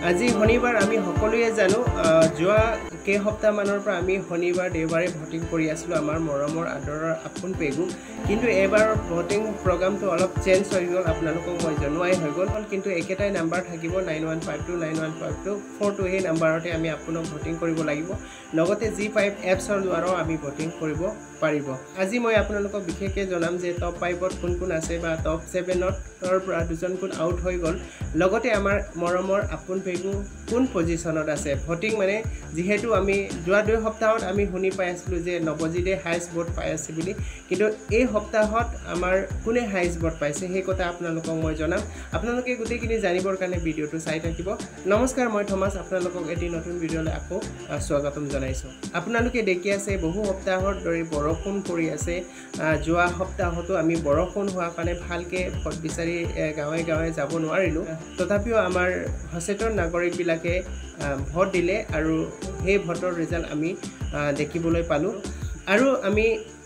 আজি শনিবাৰ আমি সকলোৱে জানো যোৱা কে সপ্তাহ মানৰ পৰা আমি শনিবাৰ দেওবাৰে ভোটিং কৰি আছিলোঁ আমাৰ মৰমৰ আদৰৰ আপুন পেগু কিন্তু এবাৰ ভোটিং প্ৰগ্ৰামটো অলপ চেঞ্জ হৈ গ'ল আপোনালোকক মই জনোৱাই হৈ গ'ল কিন্তু একেটাই নাম্বাৰ থাকিব 9152915242 এই নাম্বাৰতে আমি আপোনাক ভোটিং কৰিব লাগিব লগতে G5 এপছৰ দ্বাৰাও আমি ভোটিং কৰিব পাৰিব আজি মই আপোনালোকক বিশেষকৈ জনাম যে টপ 5ত কোন কোন আছে বা টপ 7ৰ পৰা দুজন কোন আউট হৈ গ'ল লগতে আমাৰ মৰমৰ আপুন পেগু কোন পজিশনত আছে ভোটিং মানে যেহেতু আমি যোৱা দুই সপ্তাহত আমি শুনি পাই আছিলোঁ যে নৱজিতে হাইয়েষ্ট ভোট পাই আছে বুলি কিন্তু এই সপ্তাহত আমাৰ কোনে হাইয়েষ্ট ভোট পাইছে সেই কথা আপোনালোকক মই জনাম আপোনালোকে গোটেইখিনি জানিবৰ কাৰণে ভিডিঅ'টো চাই থাকিব নমস্কাৰ মই থমাস আপোনালোকক এটি নতুন ভিডিঅ'লৈ আকৌ স্বাগতম জনাইছোঁ আপোনালোকে দেখি আছে বহু সপ্তাহৰ ধৰি বৰষুণ পৰি আছে যোৱা সপ্তাহতো আমি বৰষুণ হোৱা কাৰণে ভালকে ভোট বিচাৰি গাঁৱে গাঁৱে যাব নোৱাৰিলোঁ তথাপিও আমাৰ সচেতন নাগৰিকবিলাকে ভোট দিলে আৰু সেই ভোটৰ ৰিজাল্ট আমি দেখিবলৈ পালোঁ আৰু আমি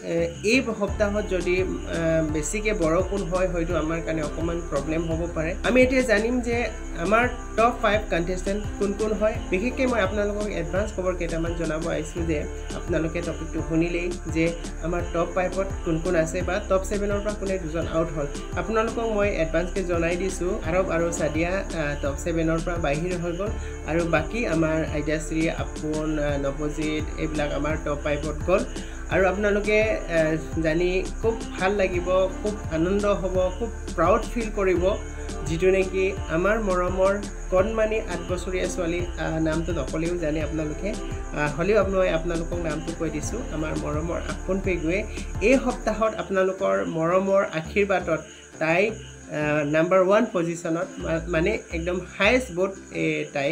এই সপ্তাহত যদি বেছিকৈ বৰষুণ হয় হয়তো আমাৰ কাৰণে অকণমান প্ৰব্লেম হ'ব পাৰে আমি এতিয়া জানিম যে আমাৰ টপ 5 কণ্টেষ্টেণ্ট কোন কোন হয় বিশেষকৈ মই আপোনালোকক এডভান্স খবৰ কেইটামান জনাব আহিছোঁ যে আপোনালোকে টপিকটো শুনিলেই যে আমাৰ টপ 5ত কোন কোন আছে বা টপ 7ৰ পৰা কোনে দুজন আউট হ'ল আপোনালোকক মই এডভান্সকৈ জনাই দিছোঁ আৰৱ আৰু সাদিয়া টপ 7ৰ পৰা বাহিৰ হৈ গ'ল আৰু বাকী আমাৰ আইডিয়াশ্ৰী আপুন নৱজিত এইবিলাক আমাৰ টপ 5ত গ'ল আৰু আপোনালোকে জানি খুব ভাল লাগিব খুব আনন্দ হ'ব খুব প্ৰাউড ফিল কৰিব যিটো নেকি আমাৰ মৰমৰ কণমানি 8 বছৰীয়া ছোৱালী নামটো নকলেও জানে আপোনালোকে হ'লেও মই আপোনালোকক নামটো কৈ দিছোঁ আমাৰ মৰমৰ আপুন পেগুৱে এই সপ্তাহত আপোনালোকৰ মৰমৰ আশীৰ্বাদত তাই নাম্বাৰ 1 পজিশনত মানে একদম হাইয়েষ্ট ভোট তাই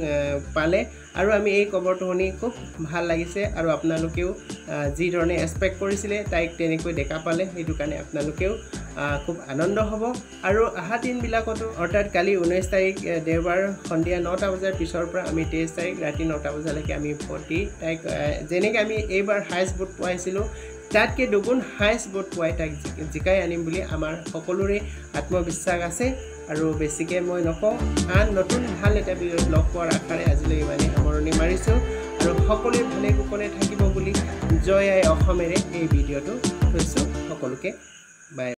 পালে আৰু আমি এই খবৰটো শুনি খুব ভাল লাগিছে আৰু আপোনালোকেও যি ধৰণে এক্সপেক্ট কৰিছিলে তাইক তেনেকৈ দেখা পালে সেইটো কাৰণে আপোনালোকেও খুব আনন্দ হ'ব আৰু অহা দিনবিলাকতো অৰ্থাৎ কালি 19 তাৰিখ দেওবাৰ সন্ধিয়া 9টা বজাৰ পিছৰ পৰা আমি 23 তাৰিখ ৰাতি 9টা বজালৈকে আমি ভোট দি তাইক যেনেকৈ আমি এইবাৰ হাইয়েষ্ট ভোট পাইছিলোঁ তাতকৈ দুগুণ হাইয়েষ্ট ভোট পোৱাই তাক জিকাই আনিম বুলি আমাৰ সকলোৰে আত্মবিশ্বাস আছে আৰু বেছিকৈ মই নকওঁ আন নতুন ভাল এটা ভিডিঅ'ত লগ পোৱাৰ আশাৰে আজিলৈ ইমানেই সামৰণি মাৰিছোঁ আৰু সকলোৱে ভালে কুশলে থাকিব বুলি জয় আই অসমেৰে এই ভিডিঅ'টো থৈছোঁ সকলোকে বাই